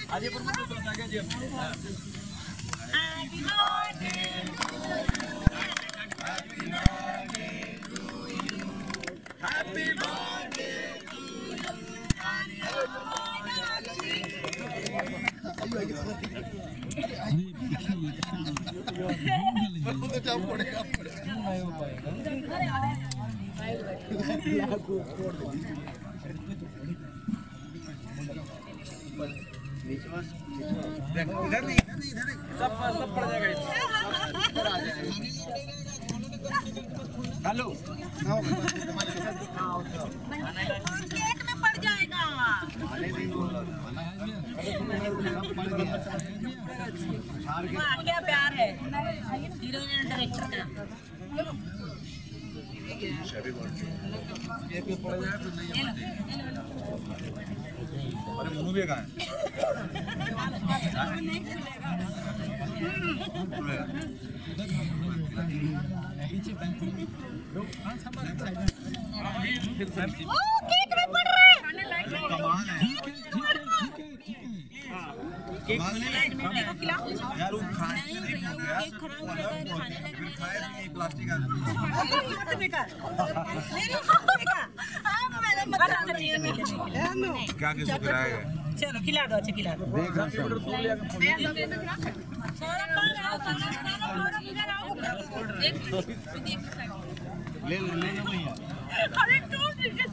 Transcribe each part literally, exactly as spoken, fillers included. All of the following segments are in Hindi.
इधर नहीं इधर सब सब पड़ जाएगा इधर आ जाएगा। हेलो केक में पड़ जाएगा। वाह क्या प्यार है हीरोइन डायरेक्टर का। एक में पड़ जाए तो नहीं अरे मुंह भी कहाँ केक में पड़ रहा है। कमाल है यार वो खाने से नहीं हो गया फिर खाए नहीं प्लास्टिक क्या किसी कराएगा। चलो खिला दो अच्छा खिला दो। ले ले ले भैया अरे टूट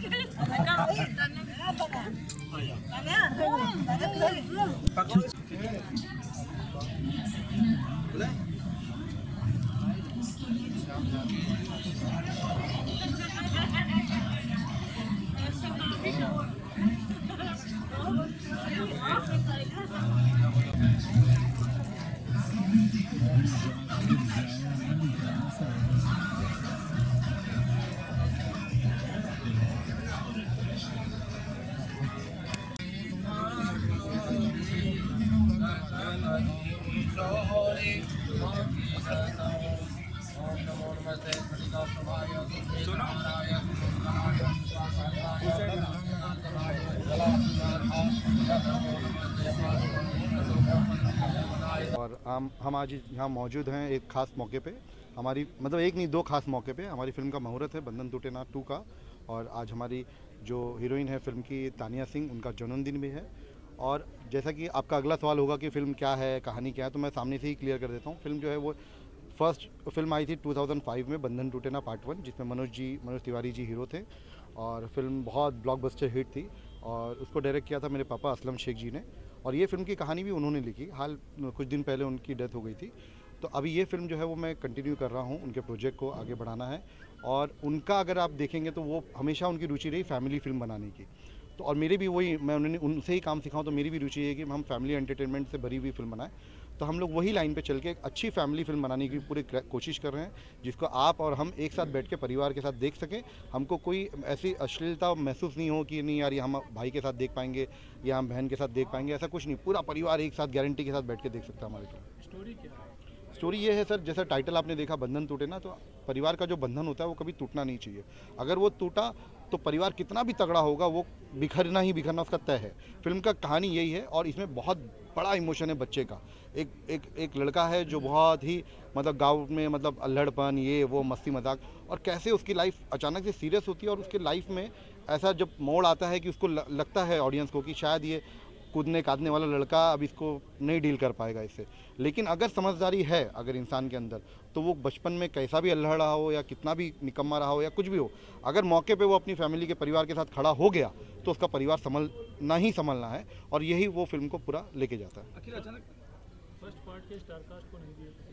और हम हम आज यहाँ मौजूद हैं एक ख़ास मौके पे। हमारी मतलब एक नहीं दो खास मौके पे हमारी फ़िल्म का मुहूर्त है बंधन टूटे ना टू का। और आज हमारी जो हीरोइन है फ़िल्म की तानिया सिंह, उनका जन्मदिन भी है। और जैसा कि आपका अगला सवाल होगा कि फ़िल्म क्या है, कहानी क्या है, तो मैं सामने से ही क्लियर कर देता हूँ। फ़िल्म जो है वो फर्स्ट फिल्म आई थी टू थाउज़ेंड फाइव में, बंधन टूटे ना पार्ट वन, जिसमें मनोज जी मनोज तिवारी जी हीरो थे। और फिल्म बहुत ब्लॉकबस्टर हिट थी और उसको डायरेक्ट किया था मेरे पापा असलम शेख जी ने। और ये फ़िल्म की कहानी भी उन्होंने लिखी। हाल कुछ दिन पहले उनकी डेथ हो गई थी। तो अभी ये फ़िल्म जो है वो मैं कंटिन्यू कर रहा हूँ, उनके प्रोजेक्ट को आगे बढ़ाना है। और उनका अगर आप देखेंगे तो वो हमेशा उनकी रुचि रही फैमिली फ़िल्म बनाने की। तो और मेरी भी वही, मैं उन्होंने उनसे ही काम सीखा हूँ, तो मेरी भी रुचि है कि हम फैमिली एंटरटेनमेंट से भरी हुई फिल्म बनाएं। तो हम लोग वही लाइन पे चल के एक अच्छी फैमिली फिल्म बनाने की पूरी कोशिश कर रहे हैं, जिसको आप और हम एक साथ बैठ के परिवार के साथ देख सकें। हमको कोई ऐसी अश्लीलता महसूस नहीं हो कि नहीं यार ये हम भाई के साथ देख पाएंगे या हम बहन के साथ देख पाएंगे, ऐसा कुछ नहीं। पूरा परिवार एक साथ गारंटी के साथ बैठ के देख सकता है हमारी फिल्म। स्टोरी क्या है? स्टोरी ये है सर, जैसा टाइटल आपने देखा बंधन टूटे ना, तो परिवार का जो बंधन होता है वो कभी टूटना नहीं चाहिए। अगर वो टूटा तो परिवार कितना भी तगड़ा होगा वो बिखरना ही बिखरना उसका तय है। फिल्म का कहानी यही है और इसमें बहुत बड़ा इमोशन है बच्चे का। एक एक एक लड़का है जो बहुत ही मतलब गाँव में मतलब अल्हड़पन, ये वो मस्ती मजाक, और कैसे उसकी लाइफ अचानक से सीरियस होती है और उसके लाइफ में ऐसा जब मोड़ आता है कि उसको लगता है ऑडियंस को कि शायद ये कूदने कादने वाला लड़का अब इसको नहीं डील कर पाएगा इससे। लेकिन अगर समझदारी है अगर इंसान के अंदर, तो वो बचपन में कैसा भी अल्हड़ रहा हो या कितना भी निकम्मा रहा हो या कुछ भी हो, अगर मौके पे वो अपनी फैमिली के परिवार के साथ खड़ा हो गया तो उसका परिवार संभलना ही संभलना है। और यही वो फिल्म को पूरा लेके जाता है। अखिल अचानक फर्स्ट पार्ट के स्टार कास्ट को नहीं दिया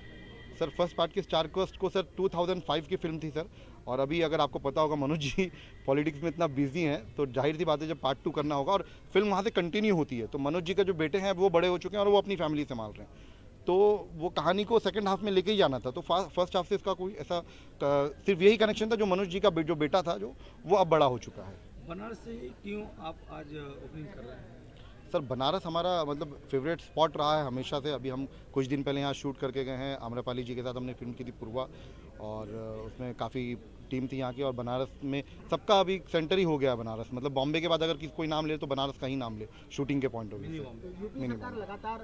सर? फर्स्ट पार्ट के स्टार कास्ट को सर टू थाउज़ेंड फाइव की फिल्म थी सर। और अभी अगर आपको पता होगा मनोज जी पॉलिटिक्स में इतना बिजी हैं, तो जाहिर सी बात है जब पार्ट टू करना होगा और फिल्म वहाँ से कंटिन्यू होती है, तो मनोज जी का जो बेटे हैं वो बड़े हो चुके हैं और वो अपनी फैमिली संभाल रहे हैं। तो वो कहानी को सेकंड हाफ में लेके ही जाना था, तो फर्स्ट हाफ से इसका कोई ऐसा सिर्फ यही कनेक्शन था, जो मनोज जी का जो बेटा था जो वो अब बड़ा हो चुका है। बनारस से क्यों आप आज ओपनिंग कर रहे हैं? सर बनारस हमारा मतलब फेवरेट स्पॉट रहा है हमेशा से। अभी हम कुछ दिन पहले यहाँ शूट करके गए हैं, आम्रपाली जी के साथ हमने फिल्म की थी पूर्वा, और उसमें काफ़ी टीम थी यहाँ की, और बनारस में सबका अभी सेंटर ही हो गया बनारस, मतलब बॉम्बे के बाद अगर किसी कोई नाम ले तो बनारस का ही नाम ले शूटिंग के पॉइंट ऑफ व्यू से। यूपी सरकार लगातार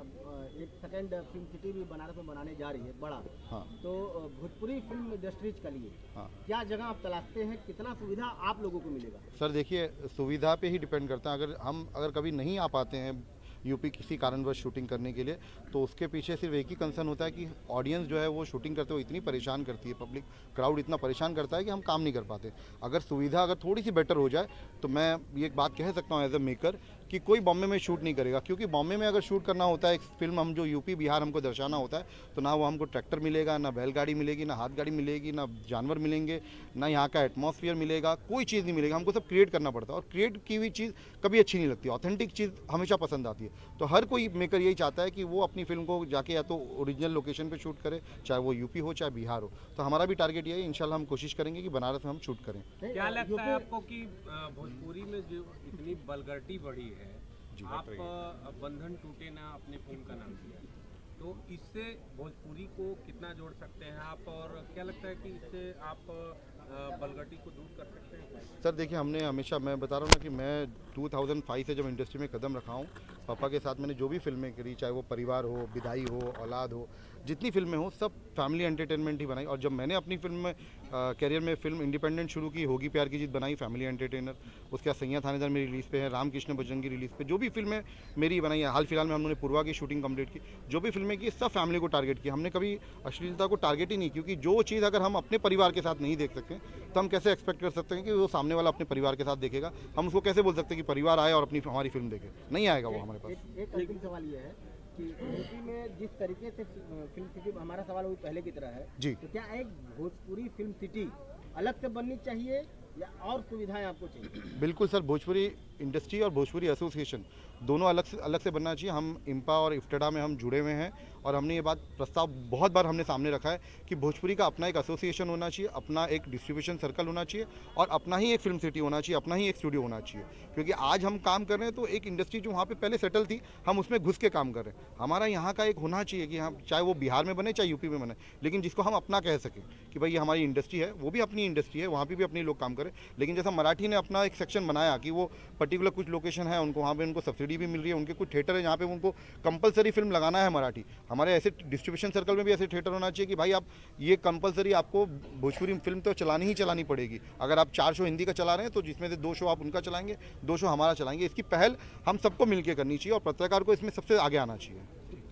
एक सेकंड फिल्म सिटी भी बनारस में बनाने जा रही है बड़ा। हाँ। तो भोजपुरी फिल्म इंडस्ट्रीज के लिए हाँ। क्या जगह आप तलाशते हैं, कितना सुविधा आप लोगों को मिलेगा? सर देखिए, सुविधा पे ही डिपेंड करता है। अगर हम अगर कभी नहीं आ पाते हैं यूपी किसी कारणवश शूटिंग करने के लिए, तो उसके पीछे सिर्फ एक ही कंसर्न होता है कि ऑडियंस जो है वो शूटिंग करते हुए इतनी परेशान करती है, पब्लिक क्राउड इतना परेशान करता है कि हम काम नहीं कर पाते। अगर सुविधा अगर थोड़ी सी बेटर हो जाए तो मैं ये एक बात कह सकता हूँ एज अ मेकर कि कोई बॉम्बे में शूट नहीं करेगा, क्योंकि बॉम्बे में अगर शूट करना होता है एक फिल्म हम जो यूपी बिहार हमको दर्शाना होता है, तो ना वो हमको ट्रैक्टर मिलेगा, ना बैलगाड़ी मिलेगी, ना हाथ गाड़ी मिलेगी, ना जानवर मिलेंगे, ना यहाँ का एटमॉस्फेयर मिलेगा, कोई चीज़ नहीं मिलेगा। हमको सब क्रिएट करना पड़ता है, और क्रिएट की हुई चीज़ कभी अच्छी नहीं लगती, ऑथेंटिक चीज़ हमेशा पसंद आती है। तो हर कोई मेकर यही चाहता है कि वो अपनी फिल्म को जाके या तो ओरिजिनल लोकेशन पे शूट करे, चाहे वो यूपी हो चाहे बिहार हो। तो हमारा भी टारगेट ये है, इंशाल्लाह हम कोशिश करेंगे कि बनारस में हम शूट करें। क्या लगता है आपको कि भोजपुरी में जो इतनी वल्गैरिटी बढ़ी है, आप बंधन टूटे ना अपने फिल्म का नाम दिया, तो इससे भोजपुरी को कितना जोड़ सकते हैं आप, और क्या लगता है कि इससे आप वल्गैरिटी को दूर कर सकते हैं? सर देखिए, हमने हमेशा, मैं बता रहा हूँ ना कि मैं दो हज़ार पाँच से जब इंडस्ट्री में कदम रखा हूँ, पापा के साथ मैंने जो भी फिल्में करी, चाहे वो परिवार हो, विदाई हो, औलाद हो, जितनी फिल्में हो सब फैमिली एंटरटेनमेंट ही बनाई। और जब मैंने अपनी फिल्म में कैरियर में फिल्म इंडिपेंडेंट शुरू की, होगी प्यार की जीत बनाई, फैमिली एंटरटेनर। उसके बाद सैयां थानेदार मेरी रिलीज़ पे है, रामकृष्ण बजरंगी रिलीज़ पे, जो भी फिल्में मेरी बनाई है, हाल फिलहाल में हम लोगों ने पूर्वा की शूटिंग कंप्लीट की, जो भी फिल्में की सब फैमिली को टारगेट की। हमने कभी अश्लीलता को टारगेट ही नहीं, क्योंकि जो चीज़ अगर हम अपने परिवार के साथ नहीं देख सकते तो हम कैसे एक्सपेक्ट कर सकते हैं कि वो सामने वाला अपने परिवार के साथ देखेगा। हम उसको कैसे बोल सकते हैं कि परिवार आए और अपनी हमारी फिल्म देखे? नहीं आएगा वो हमारे पास। एक, एक अंतिम सवाल ये है कि यूपी में जिस तरीके से फिल्म सिटी, हमारा सवाल वो पहले की तरह है जी, तो क्या एक भोजपुरी फिल्म सिटी अलग से बननी चाहिए या और सुविधाएं आपको चाहिए? बिल्कुल सर, भोजपुरी इंडस्ट्री और भोजपुरी एसोसिएशन दोनों अलग से अलग से बनना चाहिए। हम इम्पा और इफ्टेडा में हम जुड़े हुए हैं, और हमने ये बात प्रस्ताव बहुत बार हमने सामने रखा है कि भोजपुरी का अपना एक एसोसिएशन होना चाहिए, अपना एक डिस्ट्रीब्यूशन सर्कल होना चाहिए, और अपना ही एक फिल्म सिटी होना चाहिए, अपना ही एक स्टूडियो होना चाहिए। क्योंकि आज हम काम कर रहे हैं तो एक इंडस्ट्री जो वहाँ पे पहले सेटल थी, हम उसमें घुस के काम कर रहे हैं। हमारा यहाँ का एक होना चाहिए कि हम, चाहे वो बिहार में बने चाहे यूपी में बने, लेकिन जिसको हम अपना कह सकें कि भाई ये हमारी इंडस्ट्री है, वो भी अपनी इंडस्ट्री है, वहाँ पर भी अपने लोग काम करें। लेकिन जैसा मराठी ने अपना एक सेक्शन बनाया कि वो पर्टिकुलर कुछ लोकेशन है उनको, वहाँ पे उनको सब्सिडी भी मिल रही है, उनके कुछ थिएटर है जहाँ पे उनको कंपलसरी फिल्म लगाना है मराठी। हमारे ऐसे डिस्ट्रीब्यूशन सर्कल में भी ऐसे थिएटर होना चाहिए कि भाई आप ये कंपलसरी आपको भोजपुरी फिल्म तो चलानी ही चलानी पड़ेगी। अगर आप चार शो हिंदी का चला रहे हैं तो जिसमें से दो शो आप उनका चलाएंगे, दो शो हमारा चलाएंगे। इसकी पहल हम सबको मिलकर करनी चाहिए, और पत्रकार को इसमें सबसे आगे आना चाहिए।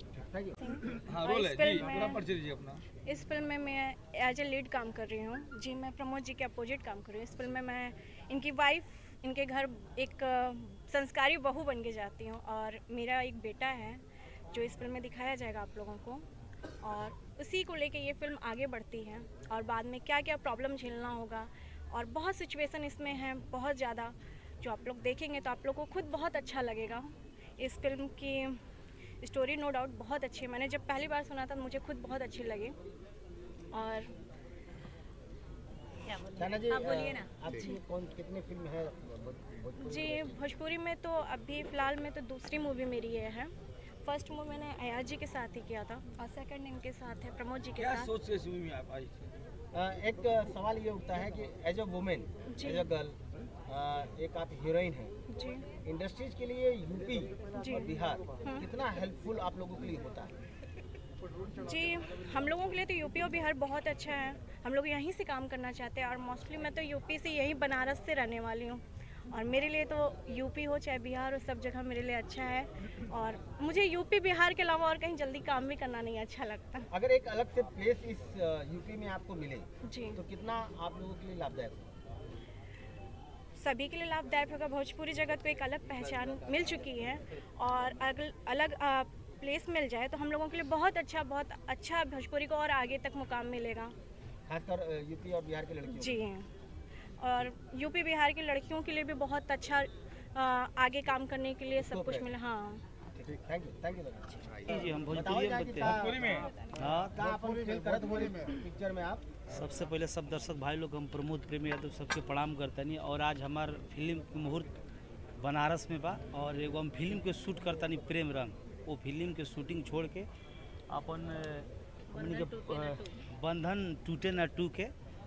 इस फिल्म में मैं एज ए लीड काम कर रही हूँ जी। मैं प्रमोद जी के अपोजिट काम कर रही हूँ। इस फिल्म में मैं इनकी वाइफ, इनके घर एक संस्कारी बहू बन के जाती हूँ, और मेरा एक बेटा है जो इस फिल्म में दिखाया जाएगा आप लोगों को, और उसी को लेके ये फिल्म आगे बढ़ती है। और बाद में क्या क्या प्रॉब्लम झेलना होगा, और बहुत सिचुएशन इसमें है बहुत ज़्यादा, जो आप लोग देखेंगे तो आप लोग को खुद बहुत अच्छा लगेगा। इस फिल्म की स्टोरी नो डाउट बहुत अच्छी है, मैंने जब पहली बार सुना था मुझे खुद बहुत अच्छी लगी। और क्या जी, आप बोलिए ना। आपकी कौन कितनी फिल्म है जी भोजपुरी में? तो अभी फ़िलहाल में तो दूसरी मूवी मेरी ये है। फर्स्ट मूवी मैंने अयाज जी के साथ ही किया था, और सेकंड इनके साथ है प्रमोद जी के क्या साथ। सोच के मूवी में आप आई थी? एक सवाल ये उठता है कि as a woman, as a girl, एक आप हीरोइन हैं जी, इंडस्ट्रीज के लिए यूपी जी। और बिहार कितना हेल्पफुल आप लोगों के लिए होता है? जी हम लोगों के लिए तो यूपी और बिहार बहुत अच्छा है। हम लोग यहीं से काम करना चाहते हैं, और मोस्टली मैं तो यूपी से, यहीं बनारस से रहने वाली हूँ, और मेरे लिए तो यूपी हो चाहे बिहार हो, सब जगह मेरे लिए अच्छा है। और मुझे यूपी बिहार के अलावा और कहीं जल्दी काम भी करना नहीं अच्छा लगता। अगर एक अलग से प्लेस इस यूपी में आपको मिले जी, तो कितना आप लोगों के लिए लाभदायक होगा? सभी के लिए लाभदायक होगा। भोजपुरी जगत को एक अलग पहचान मिल चुकी है, और अगल, अलग आ, प्लेस मिल जाए तो हम लोगों के लिए बहुत अच्छा बहुत अच्छा भोजपुरी को और आगे तक मुकाम मिलेगा, खासकर यूपी और बिहार के लड़कियों जी। और यूपी बिहार की लड़कियों के लिए भी बहुत अच्छा आ, आगे काम करने के लिए सब कुछ मिला। हाँ, थैंक यू, थैंक यू। जी हम भोजपुरी में भोजपुरी में हाँ, पिक्चर में आप सबसे पहले सब दर्शक भाई लोग हम प्रमोद प्रेमी यादव सबके प्रणाम करते नहीं। और आज हमार फिल्म के मुहूर्त बनारस में बा, और एगो हम फिल्म के शूट करता नहीं प्रेम रंग, वो फिल्म के शूटिंग छोड़ के अपन हमनी के बंधन टूटे ना टू के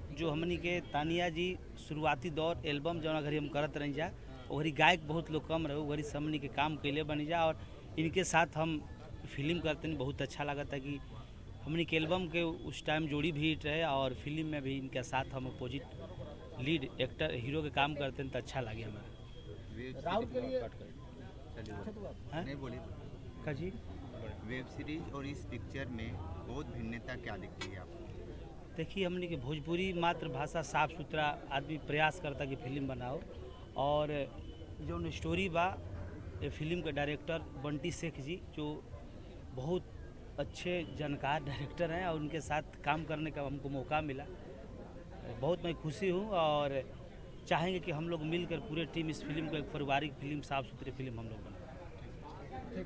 जो हमनी के तानिया जी शुरुआती दौर एल्बम जौन घड़ी हम करत रही जा वही गायक बहुत लोग कम रहे वही हमनी के काम कैले बनी जा और इनके साथ हम फिल्म करते हैं। बहुत अच्छा लगा था कि हमनी के एल्बम के उस टाइम जोड़ी भी हिट रहे और फिल्म में भी इनके साथ हम अपोजिट लीड एक्टर हीरो के काम करते हैं तो अच्छा लगे हमारा। राहुल के लिए नहीं बोलिए का जी वेब सीरीज और इस पिक्चर में बहुत भिन्नता क्या दिखती है आपको? देखिए हमने के भोजपुरी मातृभाषा साफ सुथरा आदमी प्रयास करता कि फिल्म बनाओ और जो स्टोरी बा ये फिल्म के डायरेक्टर बंटी शेख जी जो बहुत अच्छे जानकार डायरेक्टर हैं और उनके साथ काम करने का हमको मौका मिला। बहुत मैं खुशी हूँ और चाहेंगे कि हम लोग मिलकर पूरे टीम इस फिल्म को एक पारिवारिक फिल्म साफ सुथरी फिल्म हम लोग बनाएं।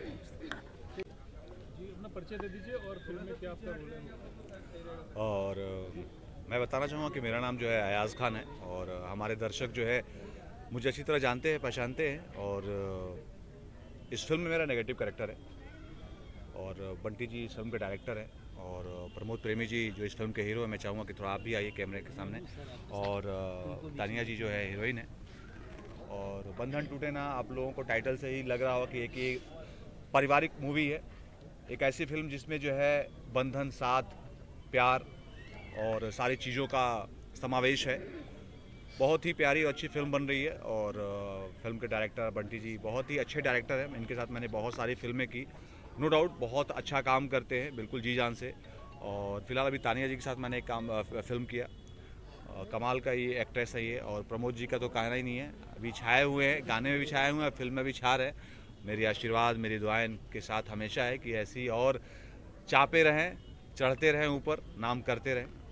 जी अपना परिचय दे दीजिए और फिल्म में क्या आपका रोल है। और मैं बताना चाहूँगा कि मेरा नाम जो है अयाज़ खान है और हमारे दर्शक जो है मुझे अच्छी तरह जानते हैं पहचानते हैं और इस फिल्म में मेरा नेगेटिव कैरेक्टर है और बंटी जी इस फिल्म के डायरेक्टर हैं और प्रमोद प्रेमी जी जो इस फिल्म के हीरो हैं। मैं चाहूँगा कि थोड़ा आप भी आइए कैमरे के सामने। और तानिया जी जो है हीरोइन है और बंधन टूटे ना आप लोगों को टाइटल से ही लग रहा होगा कि एक ही पारिवारिक मूवी है, एक ऐसी फिल्म जिसमें जो है बंधन साथ प्यार और सारी चीज़ों का समावेश है। बहुत ही प्यारी और अच्छी फिल्म बन रही है और फिल्म के डायरेक्टर बंटी जी बहुत ही अच्छे डायरेक्टर हैं। इनके साथ मैंने बहुत सारी फिल्में की, नो डाउट बहुत अच्छा काम करते हैं बिल्कुल जी जान से। और फिलहाल अभी तानिया जी के साथ मैंने एक काम फिल्म किया, कमाल का ये एक्ट्रेस है ये और प्रमोद जी का तो कहना ही नहीं है, अभी छाए हुए हैं, गाने में भी छाए हुए हैं, फिल्म में भी छा रहे हैं। मेरी आशीर्वाद मेरी दुआएं के साथ हमेशा है कि ऐसी और चापे रहें, चढ़ते रहें, ऊपर नाम करते रहें।